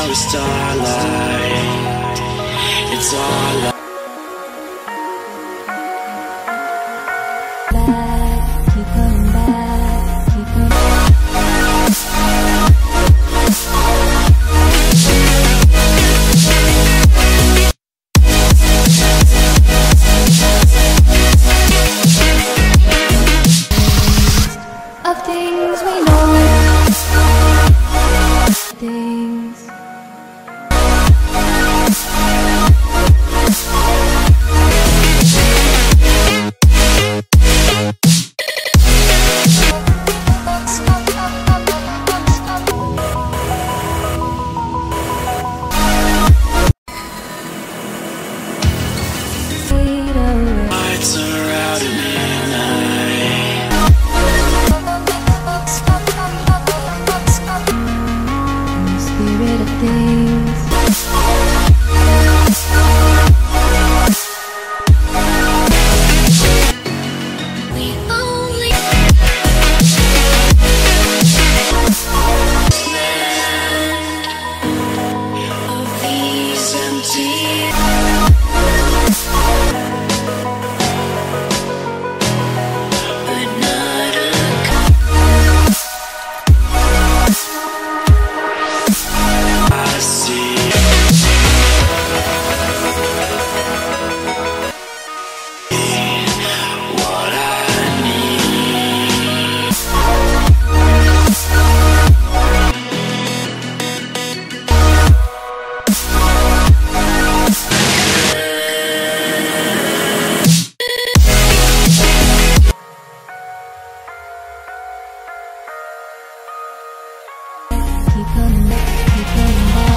with starlight. It's all I keep coming back, keep coming back. Of things we know, things. lights are out at midnight. The spirit of things. We only Of these empty but not a I see what I need. keep coming back, keep coming back.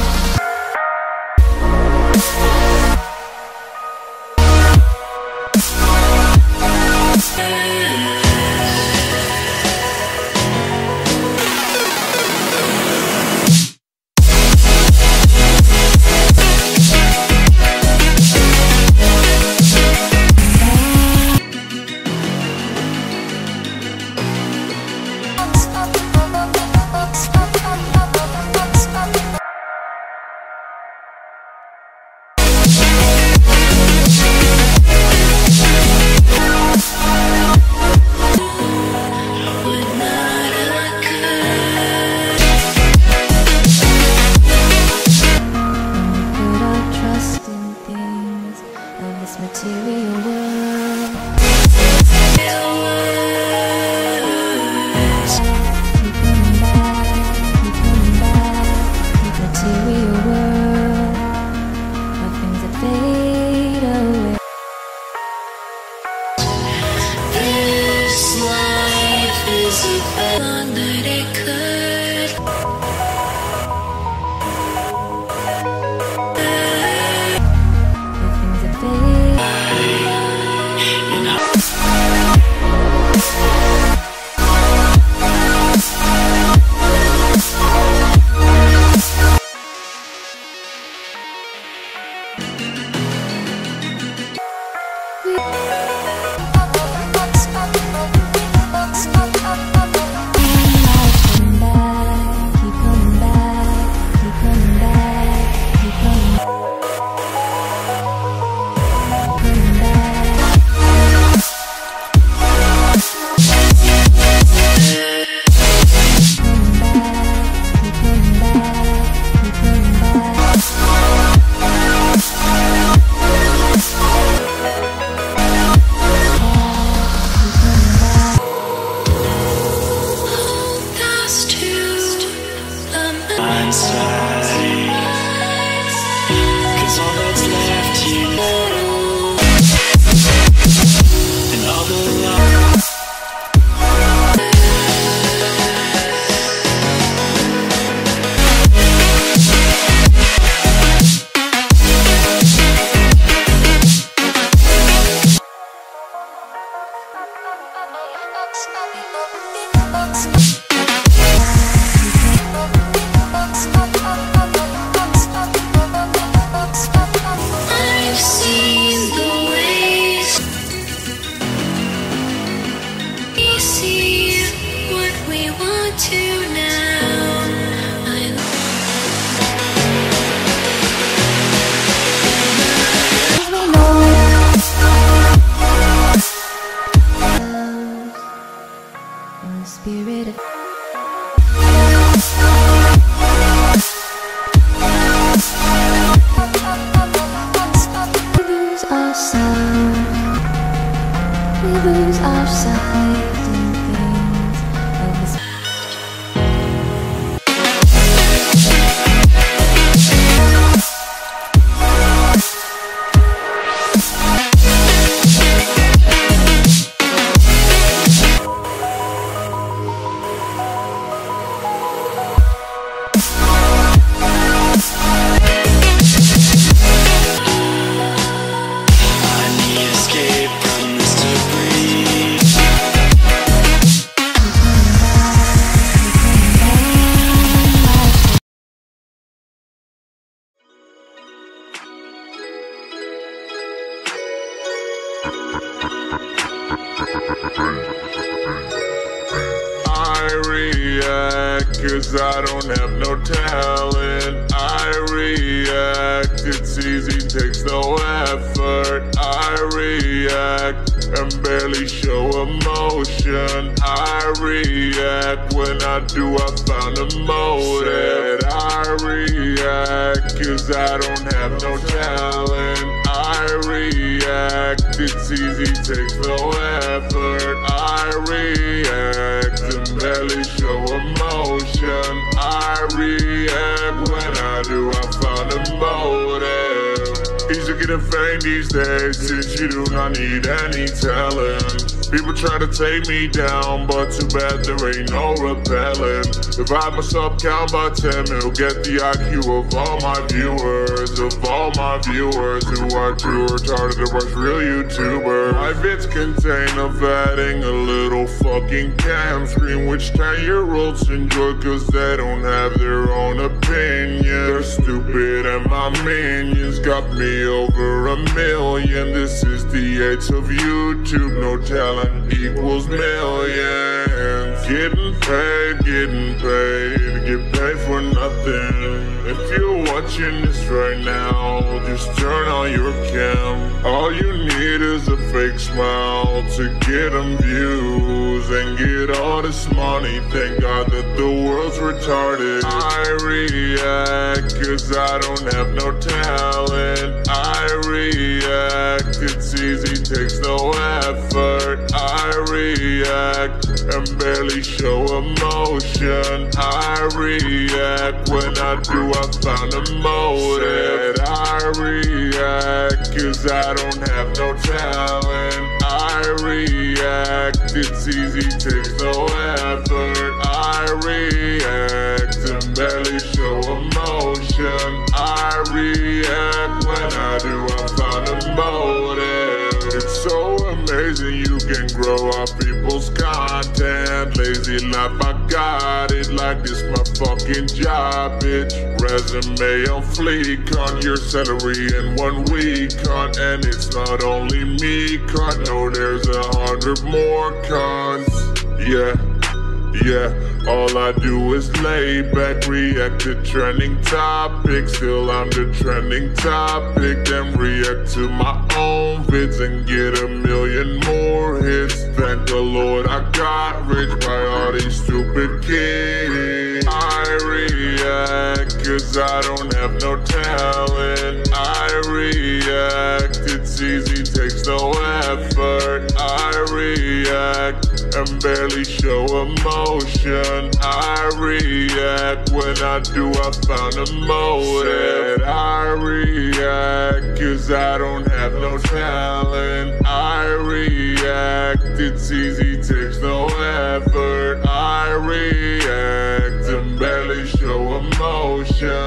Put our trust in things of this material world. Keep coming back, keep coming back. Keep material world of things that fade away. This life is a bond that it could. The things that fade. You know. Coming back, keep coming back, keep coming back, keep coming back. Coming back. Coming back, keep coming back, keep coming back. Keep coming back. Hold fast to the mindset. 'Cause all that's left you know, and all the love. I've seen the ways. We see what we want to now. I lose our sight in things of this. I react cause I don't have no talent. I react, it's easy, takes no effort. I react and barely show emotion. I react, when I do I found a motive. I react cause I don't have no talent. I react, it's easy, takes no effort. I react and barely show emotion. I react, when I do I find a motive. Easy getting fame these days since you do not need any talent. People try to take me down, but too bad there ain't no repellent. If I myself count by 10, it'll get the IQ of all my viewers. Of all my viewers who are too retarded to watch real YouTubers. My vids contain of adding a little fucking cam screen, which 10-year-olds enjoy cause they don't have their own opinion. They're stupid and my minions got me over 1 million. This is the age of YouTube, no talent equals millions. Getting paid, get paid for nothing. If you're watching this right now, just turn on your cam. All you need is a fake smile to get them views and get all this money. Thank God that the world's retarded. I react cause I don't have no talent. I react, it's easy, takes no effort. I react and barely show emotion. I react, when I do I found a motive. I react cause I don't have no talent. I react, it's easy, takes no effort. I react and barely show emotion. I react, when I do I find a motive. It's so amazing you can grow up people's content. Lazy life, I got it like this my fucking job, bitch. Resume on fleek, on your salary in 1 week, cunt. And it's not only me, cunt. No, there's 100 more cunts. Yeah, all I do is lay back, react to trending topics. Still I'm the trending topic. Then react to my own vids and get 1 million more hits. Thank the Lord I got rich by all these stupid kids. I react cause I don't have no talent. I react, it's easy, takes no effort. I react and barely show emotion. I react, when I do I found a motive. I react cause I don't have no talent. I react, it's easy, takes no effort. I react and barely show emotion.